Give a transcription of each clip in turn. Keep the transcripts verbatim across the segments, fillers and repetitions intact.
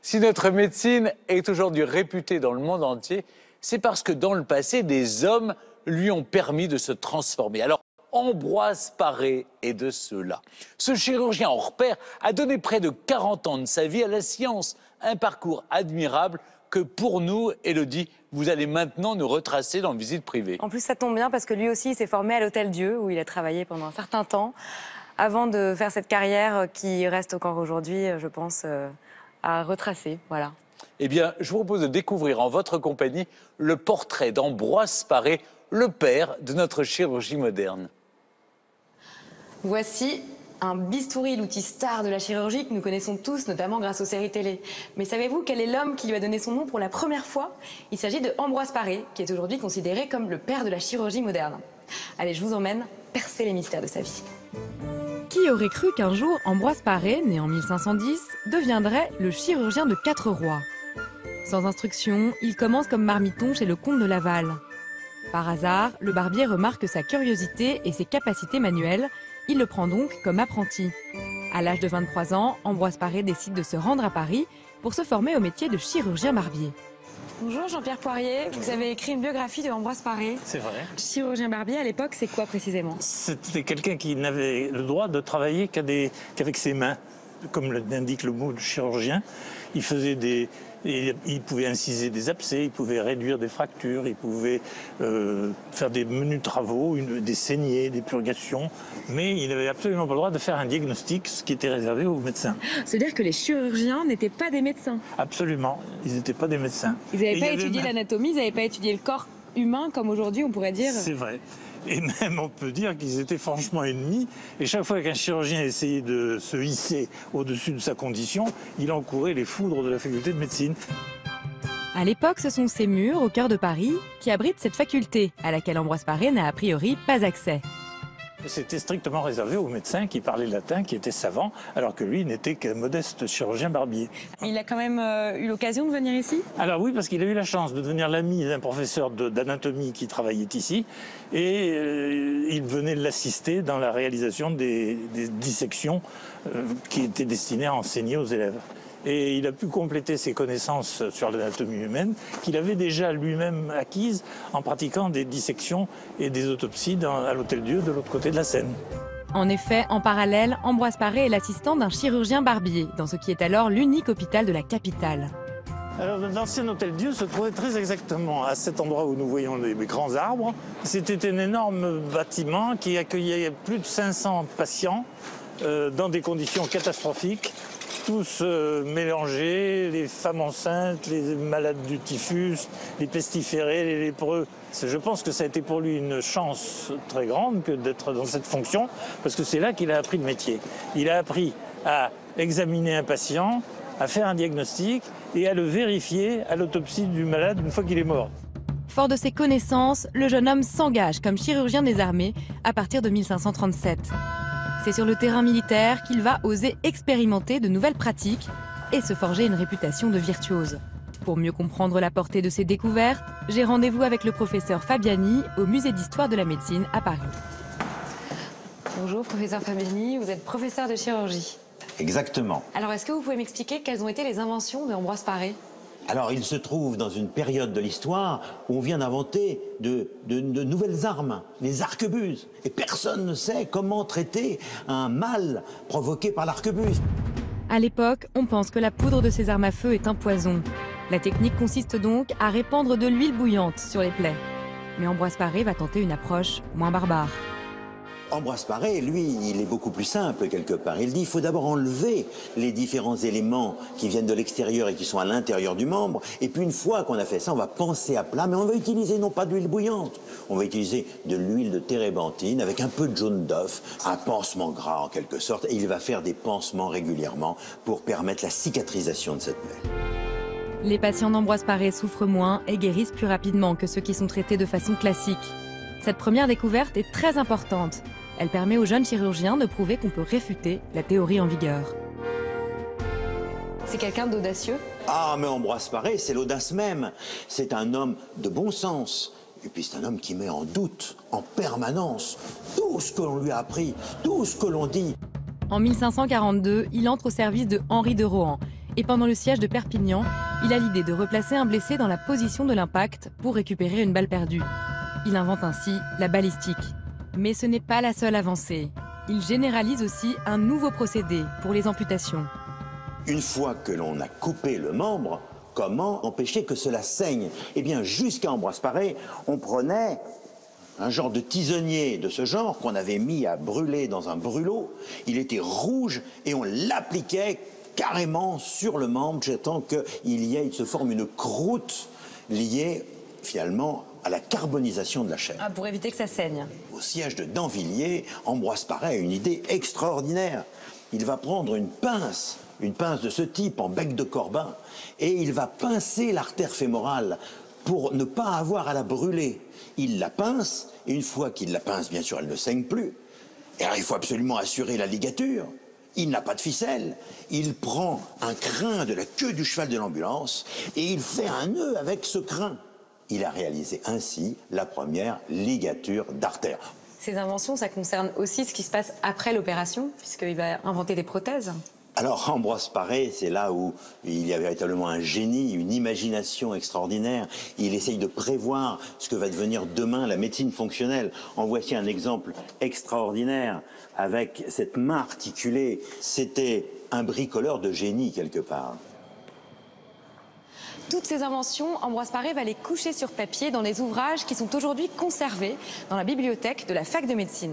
Si notre médecine est aujourd'hui réputée dans le monde entier, c'est parce que dans le passé, des hommes lui ont permis de se transformer. Alors, Ambroise Paré est de ceux-là. Ce chirurgien hors pair a donné près de quarante ans de sa vie à la science. Un parcours admirable que pour nous, Élodie, vous allez maintenant nous retracer dans Visite privée. En plus, ça tombe bien parce que lui aussi s'est formé à l'Hôtel Dieu, où il a travaillé pendant un certain temps, avant de faire cette carrière qui reste encore aujourd'hui, je pense, à retracer. Voilà. Eh bien, je vous propose de découvrir en votre compagnie le portrait d'Ambroise Paré, le père de notre chirurgie moderne. Voici un bistouri, l'outil star de la chirurgie que nous connaissons tous, notamment grâce aux séries télé. Mais savez-vous quel est l'homme qui lui a donné son nom pour la première fois? Il s'agit de Ambroise Paré, qui est aujourd'hui considéré comme le père de la chirurgie moderne. Allez, je vous emmène percer les mystères de sa vie. Qui aurait cru qu'un jour, Ambroise Paré, né en mille cinq cent dix, deviendrait le chirurgien de quatre rois? Sans instruction, il commence comme marmiton chez le comte de Laval. Par hasard, le barbier remarque sa curiosité et ses capacités manuelles. Il le prend donc comme apprenti. À l'âge de vingt-trois ans, Ambroise Paré décide de se rendre à Paris pour se former au métier de chirurgien barbier. Bonjour Jean-Pierre Poirier, vous avez écrit une biographie de Ambroise Paré. C'est vrai. Chirurgien barbier, à l'époque, c'est quoi précisément? C'était quelqu'un qui n'avait le droit de travailler qu'avec ses mains. Comme l'indique le mot de chirurgien, il faisait des... Il pouvait inciser des abcès, il pouvait réduire des fractures, il pouvait euh, faire des menus travaux, une, des saignées, des purgations, mais il n'avait absolument pas le droit de faire un diagnostic, ce qui était réservé aux médecins. C'est-à-dire que les chirurgiens n'étaient pas des médecins? Absolument, ils n'étaient pas des médecins. Ils n'avaient pas étudié avait... l'anatomie, ils n'avaient pas étudié le corps humain comme aujourd'hui, on pourrait dire? C'est vrai. Et même, on peut dire qu'ils étaient franchement ennemis. Et chaque fois qu'un chirurgien essayait de se hisser au-dessus de sa condition, il encourait les foudres de la faculté de médecine. À l'époque, ce sont ces murs, au cœur de Paris, qui abritent cette faculté, à laquelle Ambroise Paré n'a a priori pas accès. C'était strictement réservé aux médecins qui parlaient latin, qui étaient savants, alors que lui n'était qu'un modeste chirurgien barbier. Il a quand même euh, eu l'occasion de venir ici? Alors oui, parce qu'il a eu la chance de devenir l'ami d'un professeur d'anatomie qui travaillait ici, et euh, il venait l'assister dans la réalisation des, des dissections euh, qui étaient destinées à enseigner aux élèves. Et il a pu compléter ses connaissances sur l'anatomie humaine qu'il avait déjà lui-même acquises en pratiquant des dissections et des autopsies dans, à l'Hôtel Dieu de l'autre côté de la Seine. En effet, en parallèle, Ambroise Paré est l'assistant d'un chirurgien barbier, dans ce qui est alors l'unique hôpital de la capitale. Alors, l'ancien Hôtel Dieu se trouvait très exactement à cet endroit où nous voyons les grands arbres. C'était un énorme bâtiment qui accueillait plus de cinq cents patients euh, dans des conditions catastrophiques. Tous euh, mélangés, les femmes enceintes, les malades du typhus, les pestiférés, les lépreux. Je pense que ça a été pour lui une chance très grande que d'être dans cette fonction, parce que c'est là qu'il a appris le métier. Il a appris à examiner un patient, à faire un diagnostic et à le vérifier à l'autopsie du malade une fois qu'il est mort. Fort de ses connaissances, le jeune homme s'engage comme chirurgien des armées à partir de mille cinq cent trente-sept. C'est sur le terrain militaire qu'il va oser expérimenter de nouvelles pratiques et se forger une réputation de virtuose. Pour mieux comprendre la portée de ses découvertes, j'ai rendez-vous avec le professeur Fabiani au Musée d'Histoire de la Médecine à Paris. Bonjour professeur Fabiani, vous êtes professeur de chirurgie. Exactement. Alors est-ce que vous pouvez m'expliquer quelles ont été les inventions d'Ambroise Paré? Alors, il se trouve dans une période de l'histoire où on vient d'inventer de, de, de nouvelles armes, les arquebuses. Et personne ne sait comment traiter un mal provoqué par l'arquebuse. À l'époque, on pense que la poudre de ces armes à feu est un poison. La technique consiste donc à répandre de l'huile bouillante sur les plaies. Mais Ambroise Paré va tenter une approche moins barbare. Ambroise Paré, lui, il est beaucoup plus simple quelque part. Il dit qu'il faut d'abord enlever les différents éléments qui viennent de l'extérieur et qui sont à l'intérieur du membre. Et puis une fois qu'on a fait ça, on va panser à plat, mais on va utiliser non pas d'huile bouillante, on va utiliser de l'huile de térébenthine avec un peu de jaune d'œuf, un pansement gras en quelque sorte. Et il va faire des pansements régulièrement pour permettre la cicatrisation de cette plaie. Les patients d'Ambroise Paré souffrent moins et guérissent plus rapidement que ceux qui sont traités de façon classique. Cette première découverte est très importante. Elle permet aux jeunes chirurgiens de prouver qu'on peut réfuter la théorie en vigueur. C'est quelqu'un d'audacieux? Ah, mais Ambroise Paré, c'est l'audace même. C'est un homme de bon sens. Et puis c'est un homme qui met en doute, en permanence, tout ce que l'on lui a appris, tout ce que l'on dit. En mille cinq cent quarante-deux, il entre au service de Henri de Rohan Et pendant le siège de Perpignan, il a l'idée de replacer un blessé dans la position de l'impact pour récupérer une balle perdue. Il invente ainsi la balistique. Mais ce n'est pas la seule avancée. Il généralise aussi un nouveau procédé pour les amputations. Une fois que l'on a coupé le membre, comment empêcher que cela saigne? Eh bien, jusqu'à Ambroise Paré, on prenait un genre de tisonnier de ce genre qu'on avait mis à brûler dans un brûlot. Il était rouge et on l'appliquait carrément sur le membre, j'attends qu'il y ait, il se forme une croûte liée finalement à la carbonisation de la chair. Ah, pour éviter que ça saigne. Au siège de Danvilliers, Ambroise Paré a une idée extraordinaire. Il va prendre une pince, une pince de ce type en bec de corbin, et il va pincer l'artère fémorale pour ne pas avoir à la brûler. Il la pince, et une fois qu'il la pince, bien sûr, elle ne saigne plus. Et alors, il faut absolument assurer la ligature. Il n'a pas de ficelle. Il prend un crin de la queue du cheval de l'ambulance et il fait un nœud avec ce crin. Il a réalisé ainsi la première ligature d'artère. Ces inventions, ça concerne aussi ce qui se passe après l'opération, puisqu'il va inventer des prothèses. Alors, Ambroise Paré, c'est là où il y a véritablement un génie, une imagination extraordinaire. Il essaye de prévoir ce que va devenir demain la médecine fonctionnelle. En voici un exemple extraordinaire avec cette main articulée. C'était un bricoleur de génie, quelque part. Toutes ces inventions, Ambroise Paré va les coucher sur papier dans des ouvrages qui sont aujourd'hui conservés dans la bibliothèque de la fac de médecine.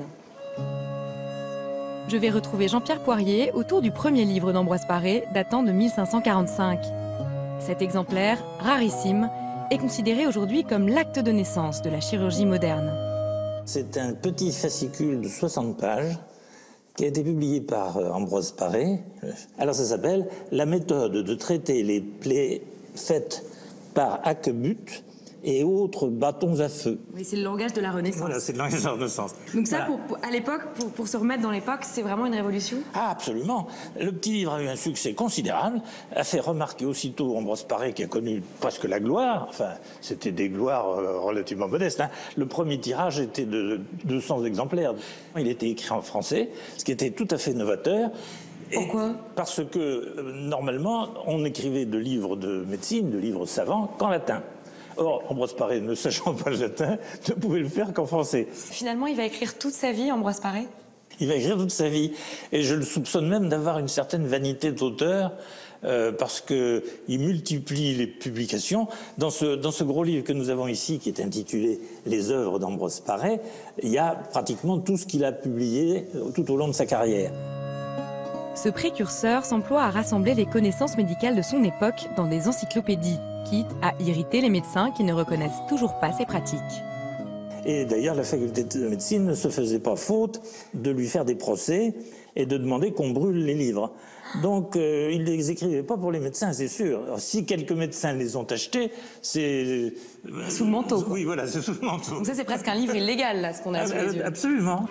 Je vais retrouver Jean-Pierre Poirier autour du premier livre d'Ambroise Paré, datant de mille cinq cent quarante-cinq. Cet exemplaire, rarissime, est considéré aujourd'hui comme l'acte de naissance de la chirurgie moderne. C'est un petit fascicule de soixante pages qui a été publié par Ambroise Paré. Alors ça s'appelle « La méthode de traiter les plaies faites par hacquebut et autres bâtons à feu ». Mais c'est le langage de la Renaissance. Voilà, c'est le langage de la Renaissance. Donc ça, Voilà. pour, pour- à l'époque, pour, pour se remettre dans l'époque, c'est vraiment une révolution. Ah, absolument. Le petit livre a eu un succès considérable, a fait remarquer aussitôt Ambroise Paré, qui a connu presque la gloire. Enfin, c'était des gloires euh, relativement modestes, hein. Le premier tirage était de deux cents exemplaires. Il était écrit en français, ce qui était tout à fait novateur. Et Pourquoi ? Parce que, euh, normalement, on écrivait de livres de médecine, de livres savants, qu'en latin. Or, Ambroise Paré, ne sachant pas le latin, ne pouvait le faire qu'en français. Finalement, il va écrire toute sa vie, Ambroise Paré. Il va écrire toute sa vie. Et je le soupçonne même d'avoir une certaine vanité d'auteur, euh, parce qu'il multiplie les publications. Dans ce, dans ce gros livre que nous avons ici, qui est intitulé « Les œuvres d'Ambroise Paré », il y a pratiquement tout ce qu'il a publié tout au long de sa carrière. Ce précurseur s'emploie à rassembler les connaissances médicales de son époque dans des encyclopédies, quitte à irriter les médecins qui ne reconnaissent toujours pas ses pratiques. Et d'ailleurs, la faculté de médecine ne se faisait pas faute de lui faire des procès et de demander qu'on brûle les livres. Donc, euh, il ne les écrivait pas pour les médecins, c'est sûr. Alors, si quelques médecins les ont achetés, c'est... Sous le manteau, quoi. Oui, voilà, c'est sous le manteau. Donc ça, c'est presque un livre illégal, là, ce qu'on a sous les yeux. Absolument.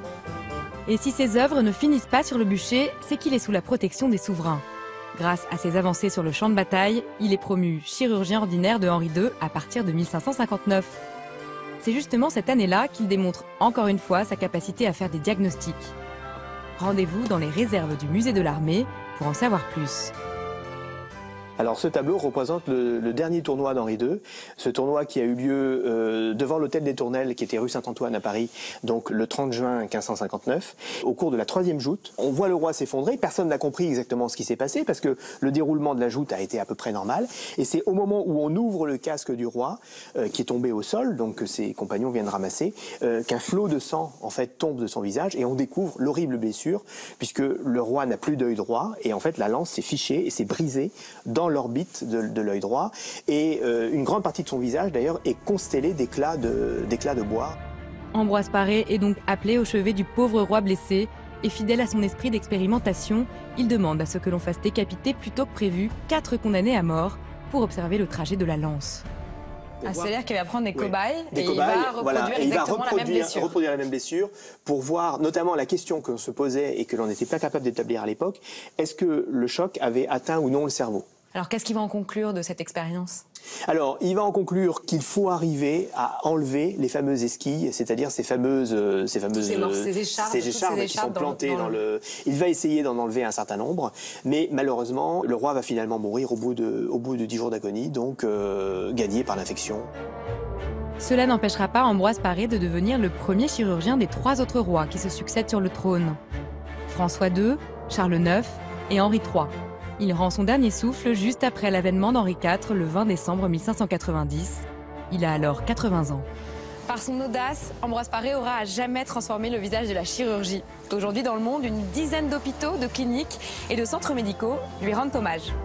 Et si ses œuvres ne finissent pas sur le bûcher, c'est qu'il est sous la protection des souverains. Grâce à ses avancées sur le champ de bataille, il est promu chirurgien ordinaire de Henri deux à partir de mille cinq cent cinquante-neuf. C'est justement cette année-là qu'il démontre encore une fois sa capacité à faire des diagnostics. Rendez-vous dans les réserves du musée de l'armée pour en savoir plus. Alors ce tableau représente le, le dernier tournoi d'Henri deux, ce tournoi qui a eu lieu euh, devant l'hôtel des Tournelles qui était rue Saint-Antoine à Paris, donc le trente juin mille cinq cent cinquante-neuf. Au cours de la troisième joute, on voit le roi s'effondrer, personne n'a compris exactement ce qui s'est passé parce que le déroulement de la joute a été à peu près normal et c'est au moment où on ouvre le casque du roi euh, qui est tombé au sol, donc que ses compagnons viennent ramasser, euh, qu'un flot de sang en fait tombe de son visage et on découvre l'horrible blessure puisque le roi n'a plus d'œil droit et en fait la lance s'est fichée et s'est brisée dans l'orbite de, de l'œil droit et euh, une grande partie de son visage d'ailleurs est constellée d'éclats de, d'éclats de bois. Ambroise Paré est donc appelé au chevet du pauvre roi blessé et fidèle à son esprit d'expérimentation, il demande à ce que l'on fasse décapiter plutôt que prévu quatre condamnés à mort pour observer le trajet de la lance. Ah, c'est-à-dire qu'il va prendre des cobayes Des et cobayes, il va reproduire voilà, et il va exactement la même reproduire, blessure. reproduire la même blessure pour voir notamment la question qu'on se posait et que l'on n'était pas capable d'établir à l'époque, est-ce que le choc avait atteint ou non le cerveau ? Alors qu'est-ce qu'il va en conclure de cette expérience ? Alors, il va en conclure qu'il faut arriver à enlever les fameuses esquilles, c'est-à-dire ces fameuses, euh, ces fameuses, Ces morceaux, ces écharpes, ces toutes ces écharpes qui écharpes sont dans le- plantées dans dans le- le. Il va essayer d'en enlever un certain nombre, mais malheureusement, le roi va finalement mourir au bout de, au bout de dix jours d'agonie, donc euh, gagné par l'infection. Cela n'empêchera pas Ambroise Paré de devenir le premier chirurgien des trois autres rois qui se succèdent sur le trône. François deux, Charles neuf et Henri trois. Il rend son dernier souffle juste après l'avènement d'Henri quatre le vingt décembre mille cinq cent quatre-vingt-dix. Il a alors quatre-vingts ans. Par son audace, Ambroise Paré aura à jamais transformé le visage de la chirurgie. Aujourd'hui, dans le monde, une dizaine d'hôpitaux, de cliniques et de centres médicaux lui rendent hommage.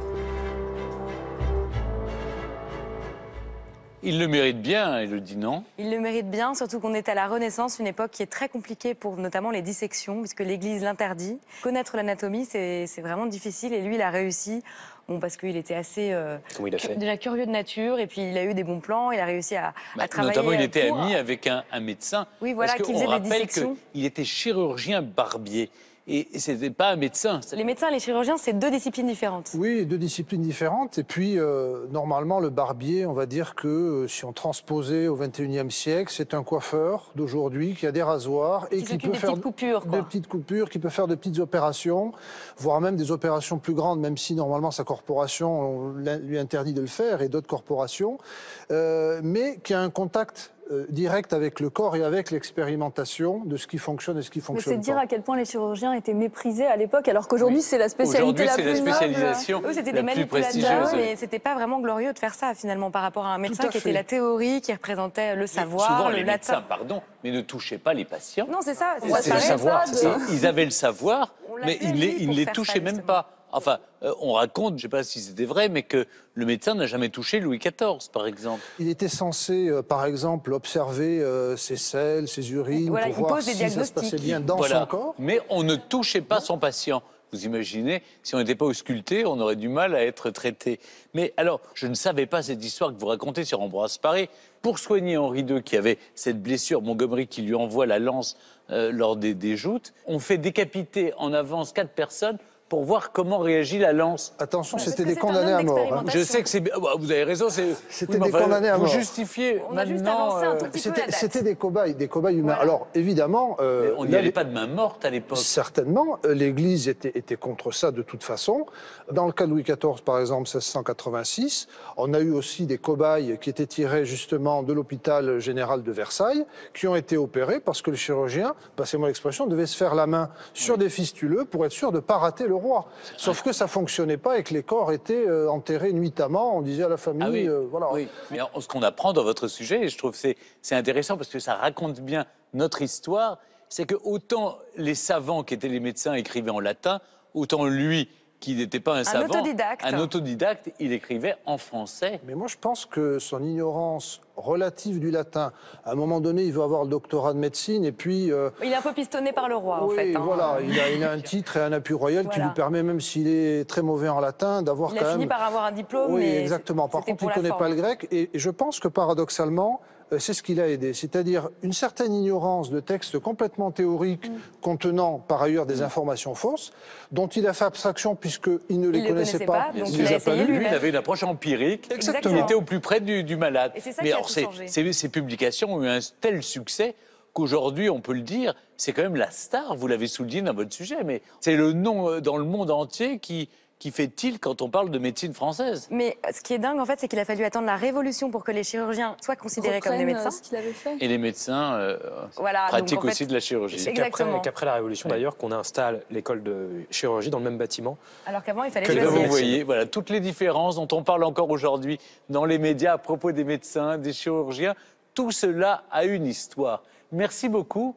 Il le mérite bien, Élodie, non? Il le mérite bien, surtout qu'on est à la Renaissance, une époque qui est très compliquée pour notamment les dissections, puisque l'Église l'interdit. Connaître l'anatomie, c'est c'est vraiment difficile, et lui, il a réussi. Bon, parce qu'il était assez euh, Comment il a fait? déjà curieux de nature, et puis il a eu des bons plans, il a réussi à, Bah, à travailler. notamment, il était pour- ami avec un, un médecin. Oui, voilà, parce qui qu'on faisait des rappelle dissections. qu'il était chirurgien barbier. Et ce n'était pas un médecin. Les médecins et les chirurgiens, c'est deux disciplines différentes. Oui, deux disciplines différentes. Et puis, euh, normalement, le barbier, on va dire que euh, si on transposait au vingt et unième siècle, c'est un coiffeur d'aujourd'hui qui a des rasoirs et Qui qui s'occupe peut des faire petites coupures, quoi. de petites coupures, qui peut faire de petites opérations, voire même des opérations plus grandes, même si normalement sa corporation on lui interdit de le faire et d'autres corporations, euh, mais qui a un contact euh, direct avec le corps et avec l'expérimentation de ce qui fonctionne et ce qui Mais fonctionne c'est dire pas. à quel point les chirurgiens étaient méprisés à l'époque, alors qu'aujourd'hui, c'est la spécialité Aujourd'hui, la c'est la plus noble. spécialisation Eux, c'était la des plus manipulateurs, prestigieuse. mais c'était pas vraiment glorieux de faire ça, finalement, par rapport à un médecin à qui fait. était la théorie, qui représentait le Mais savoir, souvent, le les latin. médecins, pardon, mais ne touchaient pas les patients. Non, c'est ça. On va C'est le parler savoir. pas de- Et Ils avaient le savoir, On l'a mais fait, ils lui, les, ils pour les faire touchaient ça, même justement. pas. Enfin, euh, on raconte, je ne sais pas si c'était vrai, mais que le médecin n'a jamais touché Louis quatorze, par exemple. Il était censé, euh, par exemple, observer euh, ses selles, ses urines, Voilà, pour il voir pose des si ça se diagnostics. passait bien dans Voilà. son corps. Mais on ne touchait pas son patient. Vous imaginez, si on n'était pas ausculté, on aurait du mal à être traité. Mais alors, je ne savais pas cette histoire que vous racontez sur Ambroise Paré. Pour soigner Henri deux, qui avait cette blessure, Montgomery qui lui envoie la lance euh, lors des, des joutes, on fait décapiter en avance quatre personnes pour voir comment réagit la lance. Attention, Parce c'était que des c'est un condamnés homme à mort. hein. d'expérimentation. Je sais que c'est bien. Bah, vous avez raison, c'est. C'était mais des condamnés à vous mort. justifiez On a juste maintenant. avancé un euh, tout petit peu. C'était la date. c'était des cobayes, des cobayes humains. Voilà. Alors, évidemment, euh, mais on n'y là, allait les- pas de main morte à l'époque. certainement, euh, l'Église était, était contre ça de toute façon. Dans le cas de Louis quatorze, par exemple, mille six cent quatre-vingt-six, on a eu aussi des cobayes qui étaient tirés justement de l'hôpital général de Versailles, qui ont été opérés parce que le chirurgien, passez-moi l'expression, devait se faire la main sur des fistuleux pour être sûr de ne pas rater le roi. Sauf que ça ne fonctionnait pas et que les corps étaient euh, enterrés nuitamment. On disait à la famille, Ah oui, euh, voilà. oui. Mais alors, ce qu'on apprend dans votre sujet, et je trouve que c'est c'est intéressant parce que ça raconte bien notre histoire, c'est que autant les savants qui étaient les médecins écrivaient en latin, autant lui, qui n'était pas un, savant, autodidacte. un autodidacte, il écrivait en français. Mais moi, je pense que son ignorance relative du latin, à un moment donné, il veut avoir le doctorat de médecine et puis... euh, Il est un peu pistonné par le roi, en oui, fait. hein. voilà, il a, il a un titre et un appui royal qui Voilà. lui permet, même s'il est très mauvais en latin, d'avoir Il quand a fini même... par avoir un diplôme, Oui, mais exactement. Par c'était contre, il pour ne la connaît forme. pas le grec. Et et je pense que paradoxalement, euh, c'est ce qui l'a aidé. C'est-à-dire une certaine ignorance de textes complètement théoriques, Mm. contenant par ailleurs des informations fausses, dont il a fait abstraction puisqu'il ne les Il le connaissait connaissait pas. pas, donc il il les a a pas essayé lus. lui-même. Lui, il avait une approche empirique. Exactement. Il était au plus près du, du malade. Et c'est ça Mais qui a alors, tout ces- changé. ces- ces publications ont eu un tel succès qu'aujourd'hui, on peut le dire, c'est quand même la star, vous l'avez souligné dans votre sujet, mais c'est le nom euh, dans le monde entier qui, qui fait tilt quand on parle de médecine française. Mais ce qui est dingue, en fait, c'est qu'il a fallu attendre la Révolution pour que les chirurgiens soient considérés comme des Reprennent, médecins. euh, ce qu'il avait fait. Et les médecins euh, Voilà, donc, pratiquent en fait, aussi de la chirurgie. C'est Exactement. qu'après, qu'après la Révolution, d'ailleurs, qu'on installe l'école de chirurgie dans le même bâtiment. Alors qu'avant, il fallait Eh ben, choisir. vous voyez, voilà, toutes les différences dont on parle encore aujourd'hui dans les médias à propos des médecins, des chirurgiens, tout cela a une histoire. Merci beaucoup.